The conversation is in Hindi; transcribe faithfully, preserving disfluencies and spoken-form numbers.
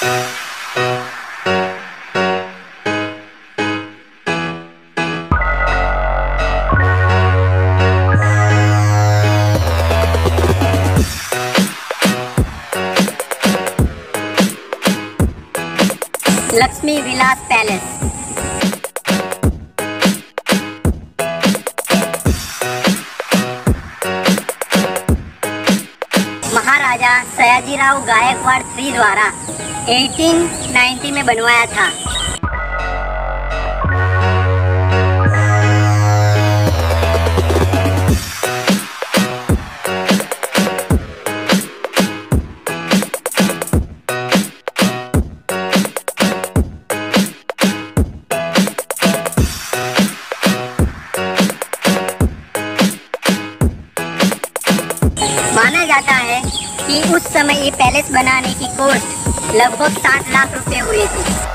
लक्ष्मी विलास पैलेस। महाराजा सयाजीराव गायकवाड़ थ्री द्वारा अठारह सौ नब्बे में बनवाया था। माना जाता है कि उस समय ये पैलेस बनाने की कॉस्ट लगभग साठ लाख रुपए हुए थे।